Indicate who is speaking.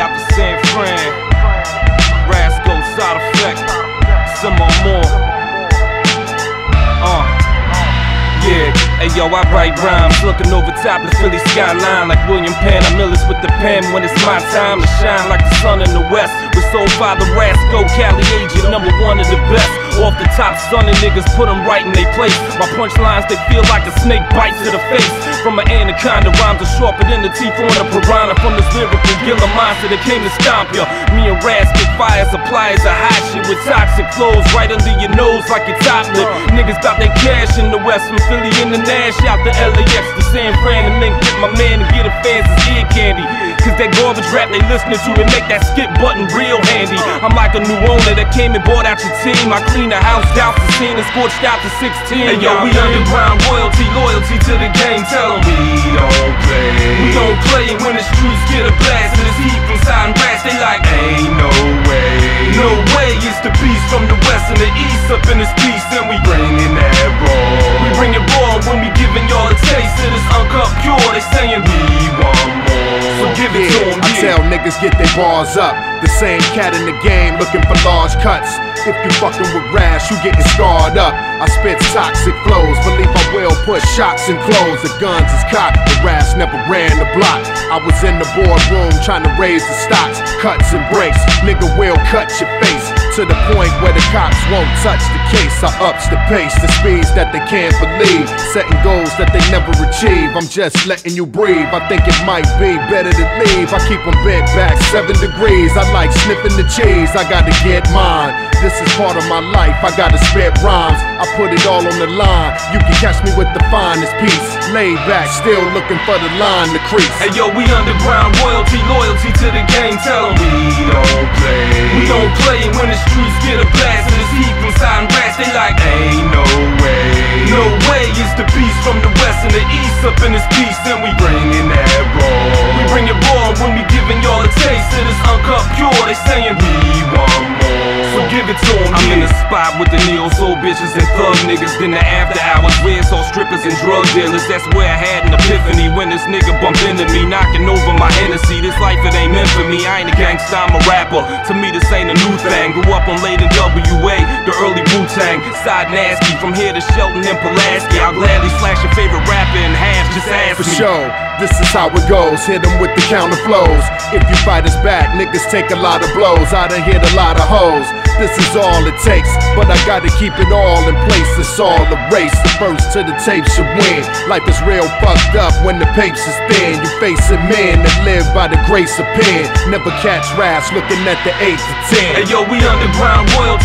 Speaker 1: out to San Fran. Rascal, Side Effect, some more. Yeah, hey yo, I write rhymes, looking over top the Philly skyline like William Penn. I'm illest with the pen when it's my time to shine like the sun in the west. With Soul Father Rascal, Cali agent, #1 of the best. Off the top, son of niggas, put them right in their place. My punchlines, they feel like a snake bite to the face. From an anaconda, rhymes are sharper than the teeth on a piranha. From this lyrical killer monster that came to stomp ya. Me and Raz get fire suppliers of hot shit with toxic flows right under your nose like your top lip. Niggas got their cash in the west from Philly in the Nash out to LAX to San Fran and link with my man and get a fans his ear candy. Cause that garbage rap they listening to and make that skip button real handy. I'm like a new owner that came and bought out your team. I clean the house, douse the scene and scorched out to 16. Hey yo, we underground royalty, loyalty to the game. Tell them we don't play. We don't play and when the streets get a blast and it's heat from side and brass, they like ain't no way. No way, it's the beast from the west and the east up in this piece and we bringin' that raw. We bring it raw when we giving y'all a taste of this uncut pure. They saying we want more, so give it to them.
Speaker 2: I tell niggas get their bars up. The same cat in the game looking for large cuts. If you fucking with Rash, you getting scarred up. I spit toxic flows, believe I will put shots in clothes. The guns is cocked, the Rash never ran the block. I was in the boardroom trying to raise the stocks. Cuts and breaks, nigga will cut your face. To the point where the cops won't touch the case. I ups the pace, the speeds that they can't believe. Setting goals that they never achieve. I'm just letting you breathe, I think it might be better to leave. I keep them bent back 7 degrees. I like sniffing the cheese, I gotta get mine. This is part of my life, I gotta spit rhymes. I put it all on the line. You can catch me with the finest piece. Laid back, still looking for the line to crease.
Speaker 1: Hey yo, we underground royalty, loyalty to the game. Tell them we don't play. We don't play and when the streets get a blast and it's heat from side and brass, they like ain't no way. No way, it's the beast from the west and the east up in this piece and we bringin' that raw. We bring it raw when we giving y'all a taste of this uncut pure. They saying we want more, so give it to them. I'm in the spot with the neo-soul bitches and thug niggas. Then the after hours where it's all strippers and drug dealers. That's where I had an epiphany when this nigga bumped into me, knocking over my Hennessy. This life it ain't meant for me. I ain't a gangsta, I'm a rapper. To me this ain't a new thing. Grew up on late in WA, the early Wu-Tang. Side nasty from here to Shelton and Pulaski. I'll gladly slash your favorite rapper in half. Just ask
Speaker 2: me.
Speaker 1: For
Speaker 2: sure, this is how it goes. Hit them with the counter flows. If you fight us back, niggas take a lot of blows. I done hit a lot of hoes. This is all it takes, but I gotta keep it all in place. It's all a race. The first to the tape should win. Life is real fucked up when the papes is thin. You facing men that live by the grace of pen. Never catch rats looking at the 8 to 10.
Speaker 1: Hey yo, we underground royalty.